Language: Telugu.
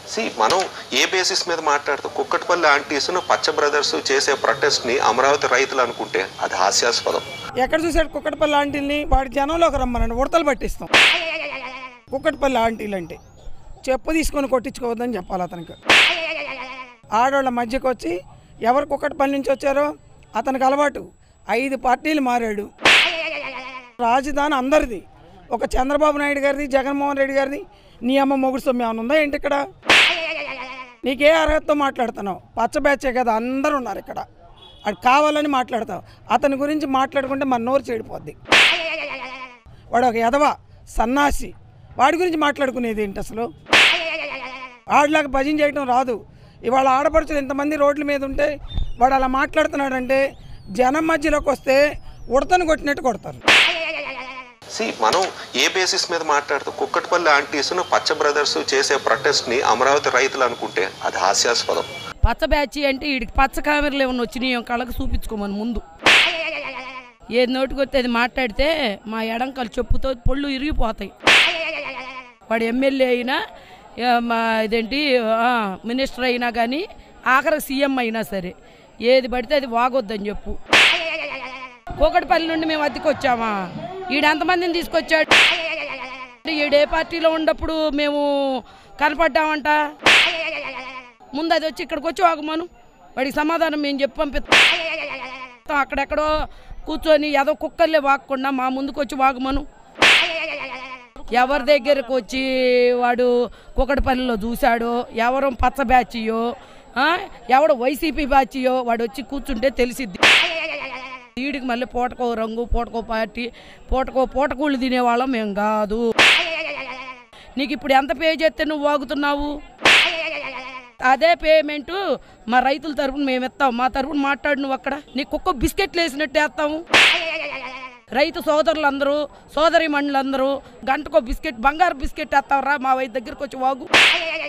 మనం ఏ బేసిస్ మీద మాట్లాడుతూ కుక్కటిపల్లి ఆంటీస్ పచ్చ బ్రదర్స్ చేసే ప్రొటెస్ట్ ని అమరావతి రైతులు అనుకుంటే అది హాస్యాస్పదం. ఎక్కడ చూసాడు కుక్కటిపల్లి ఆంటీల్ని? వాడి జనంలోకి రమ్మనండి, ఉడతలు పట్టిస్తాం. కుక్కటిపల్లి ఆంటీలు అంటే చెప్పు తీసుకొని కొట్టించుకోవద్దని చెప్పాలి అతనికి. ఆడవాళ్ళ మధ్యకు వచ్చి ఎవరు కుక్కటిపల్లి నుంచి వచ్చారో అతనికి అలవాటు. 5 పార్టీలు మారాడు. రాజధాని అందరిది, ఒక చంద్రబాబు నాయుడు గారిది, జగన్మోహన్ రెడ్డి గారిది. నీ అమ్మ మొగుడు సొమ్ము ఏమైనా ఉందా ఏంటి ఇక్కడ? నీకే అర్హతతో మాట్లాడుతున్నావు? పచ్చ బ్యాచే కదా, అందరూ ఉన్నారు ఇక్కడ. అది కావాలని మాట్లాడతావు. అతని గురించి మాట్లాడుకుంటే మన నోరు చెడిపోద్ది. వాడు ఒక ఎదవ సన్నాసి, వాడి గురించి మాట్లాడుకునేది ఏంటి అసలు? ఆడలాగా భజన చేయడం రాదు. ఇవాళ ఆడపడుచులు ఇంతమంది రోడ్ల మీద ఉంటే వాడు అలా మాట్లాడుతున్నాడంటే జనం మధ్యలోకి వస్తే ఉడతను కొట్టినట్టు కొడతారు. మనం ఏ బేసిస్ మీద మాట్లాడుతూ కుక్కటిపల్లి ఆంటీస్ పచ్చ బ్రదర్స్ చేసే ప్రొటెస్ట్ ని అమరావతి రైతులు అనుకుంటే అది హాస్యాస్పదం. పచ్చ బ్యాచి అంటే వీడికి పచ్చ కామెరలు ఏమన్నా వచ్చినాయి కళ్ళకు చూపించుకోమని ముందు ఏది నోటికొస్తే అది మాట్లాడితే మా ఎడంకలు చెప్పుతో పొళ్ళు ఇరిగిపోతాయి. వాడు ఎమ్మెల్యే అయినా మా ఇదేంటి మినిస్టర్ అయినా కానీ ఆఖరి సీఎం అయినా సరే ఏది పడితే అది వాగొద్దని చెప్పు. కూకటిపల్లి నుండి మేము అద్దెకి వచ్చామా? ఈడెంతమందిని తీసుకొచ్చాడు? ఈడే పార్టీలో ఉన్నప్పుడు మేము కనపడ్డామంట. ముందు అది వచ్చి ఇక్కడికి వచ్చి వాగమను, వాడికి సమాధానం మేము చెప్పి పంపిస్తాం. అక్కడెక్కడో కూర్చొని ఏదో కుక్కర్లే వాగకుండా మా ముందుకు వచ్చి వాగమను. ఎవరి దగ్గరకు వచ్చి వాడు కూకటిపల్లిలో చూశాడో, ఎవరో పచ్చ బ్యాచియో ఎవడో వైసీపీ బ్యాచియో వాడు వచ్చి కూర్చుంటే తెలిసిద్ది. వీడికి మళ్ళీ పూటకో రంగు, పూటకో పార్టీ, పూటకూళ్ళు తినేవాళ్ళం మేము కాదు. నీకు ఇప్పుడు ఎంత పే చేస్తే నువ్వు వాగుతున్నావు? అదే పేమెంటు మా రైతుల తరఫున మేము ఇస్తాం. మా తరఫున మాట్లాడు నువ్వు. అక్కడ నీకు కుక్క బిస్కెట్లు వేసినట్టు వేస్తాము. రైతు సోదరులందరూ, సోదరి మండలందరూ గంటకో బిస్కెట్, బంగారు బిస్కెట్ వేస్తావురా మా వైద్య దగ్గరకు వచ్చి వాగు.